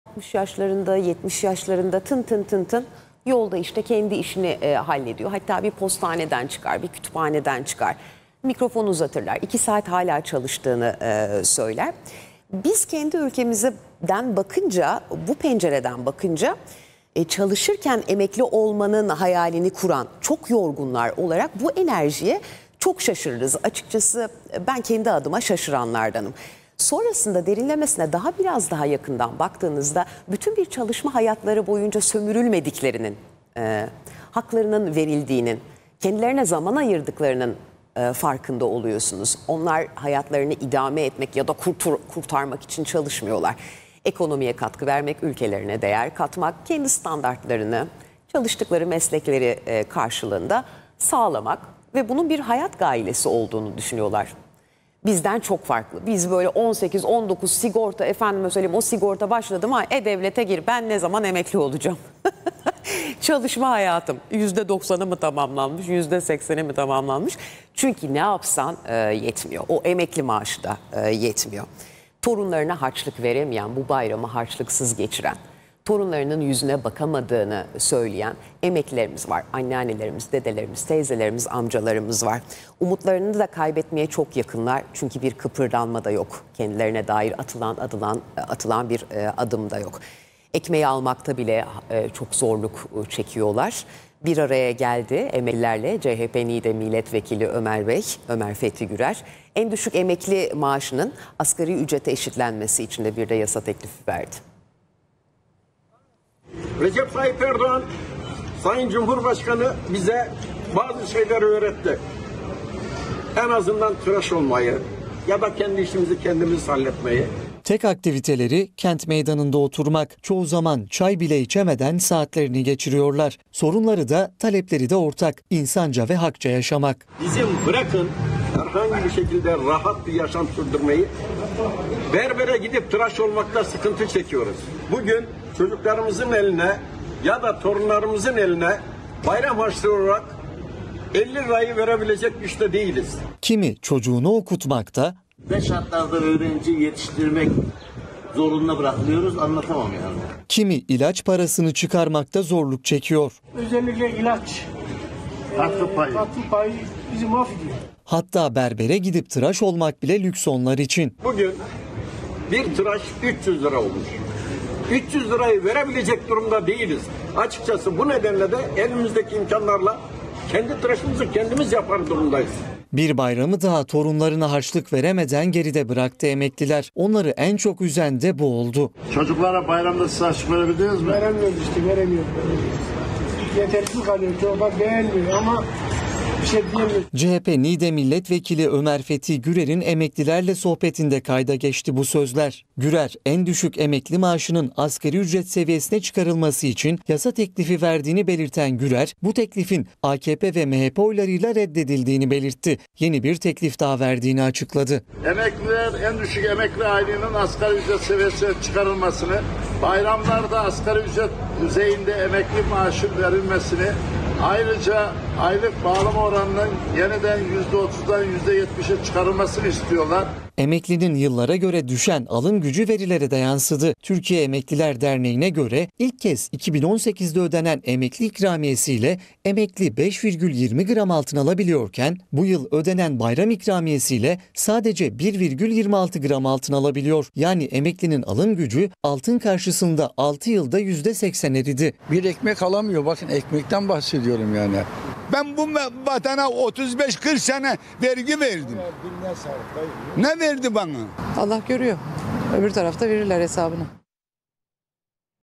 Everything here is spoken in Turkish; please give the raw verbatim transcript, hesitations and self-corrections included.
altmış yaşlarında, yetmiş yaşlarında tın tın tın tın yolda işte kendi işini e, hallediyor. Hatta bir postaneden çıkar, bir kütüphaneden çıkar. Mikrofon uzatırlar. İki saat hala çalıştığını e, söyler. Biz kendi ülkemizden bakınca, bu pencereden bakınca e, çalışırken emekli olmanın hayalini kuran çok yorgunlar olarak bu enerjiye çok şaşırırız. Açıkçası ben kendi adıma şaşıranlardanım. Sonrasında derinlemesine daha biraz daha yakından baktığınızda bütün bir çalışma hayatları boyunca sömürülmediklerinin, e, haklarının verildiğinin, kendilerine zaman ayırdıklarının e, farkında oluyorsunuz. Onlar hayatlarını idame etmek ya da kurtur, kurtarmak için çalışmıyorlar. Ekonomiye katkı vermek, ülkelerine değer katmak, kendi standartlarını, çalıştıkları meslekleri e, karşılığında sağlamak ve bunun bir hayat gailesi olduğunu düşünüyorlar. Bizden çok farklı. Biz böyle on sekiz on dokuz sigorta, efendime söyleyeyim, o sigorta başladı mı e-devlete gir, ben ne zaman emekli olacağım? Çalışma hayatım yüzde doksanı mı tamamlanmış, yüzde sekseni mi tamamlanmış? Çünkü ne yapsan e, yetmiyor. O emekli maaşı da e, yetmiyor. Torunlarına harçlık veremeyen, bu bayramı harçlıksız geçiren, torunlarının yüzüne bakamadığını söyleyen emeklilerimiz var. Anneannelerimiz, dedelerimiz, teyzelerimiz, amcalarımız var. Umutlarını da kaybetmeye çok yakınlar. Çünkü bir kıpırdanma da yok. Kendilerine dair atılan atılan atılan bir adım da yok. Ekmeği almakta bile çok zorluk çekiyorlar. Bir araya geldi emeklilerle C H P Niğde Milletvekili Ömer Bey, Ömer Fethi Gürer. En düşük emekli maaşının asgari ücrete eşitlenmesi için de bir de yasa teklifi verdi. Recep Tayyip Erdoğan, Sayın Cumhurbaşkanı bize bazı şeyleri öğretti. En azından tıraş olmayı ya da kendi işimizi kendimiz halletmeyi. Tek aktiviteleri kent meydanında oturmak. Çoğu zaman çay bile içemeden saatlerini geçiriyorlar. Sorunları da talepleri de ortak. İnsanca ve hakça yaşamak. Bizim bırakın herhangi bir şekilde rahat bir yaşam sürdürmeyi, berbere gidip tıraş olmakta sıkıntı çekiyoruz. Bugün çocuklarımızın eline ya da torunlarımızın eline bayram harçlığı olarak elli lirayı verebilecek güçte değiliz. Kimi çocuğunu okutmakta, ne şartlarda öğrenci yetiştirmek zorunda bırakılıyoruz anlatamam yani. Kimi ilaç parasını çıkarmakta zorluk çekiyor. Özellikle ilaç, Katkı payı. katkı payı bizi mahvediyor. Hatta berbere gidip tıraş olmak bile lüks onlar için. Bugün bir tıraş üç yüz lira olmuş. üç yüz lirayı verebilecek durumda değiliz. Açıkçası bu nedenle de elimizdeki imkanlarla kendi tıraşımızı kendimiz yapar durumdayız. Bir bayramı daha torunlarına harçlık veremeden geride bıraktı emekliler. Onları en çok üzen de bu oldu. Çocuklara bayramda siz harçlık verebildiniz mi? Veremiyoruz işte, veremiyoruz. Yetersiz kalıyor, çocuklar beğenmiyor ama bir şey diyemiyoruz. C H P Niğde Milletvekili Ömer Fethi Gürer'in emeklilerle sohbetinde kayda geçti bu sözler. Gürer, en düşük emekli maaşının asgari ücret seviyesine çıkarılması için yasa teklifi verdiğini belirten Gürer, bu teklifin A K P ve M H P oylarıyla reddedildiğini belirtti. Yeni bir teklif daha verdiğini açıkladı. Emekliler en düşük emekli aylığının asgari ücret seviyesine çıkarılmasını, bayramlarda asgari ücret düzeyinde emekli maaşın verilmesini, ayrıca aylık bağlama oranının yeniden yüzde otuzdan yüzde yetmişe çıkarılmasını istiyorlar. Emeklinin yıllara göre düşen alım gücü verilere de yansıdı. Türkiye Emekliler Derneği'ne göre ilk kez iki bin on sekizde ödenen emekli ikramiyesiyle emekli beş virgül yirmi gram altın alabiliyorken bu yıl ödenen bayram ikramiyesiyle sadece bir virgül yirmi altı gram altın alabiliyor. Yani emeklinin alım gücü altın karşısında altı yılda yüzde seksen eridi. Bir ekmek alamıyor. Bakın ekmekten bahsediyorum yani. Ben bu vatana otuz beş kırk sene vergi verdim. Ne verdi bana? Allah görüyor. Öbür tarafta verirler hesabını.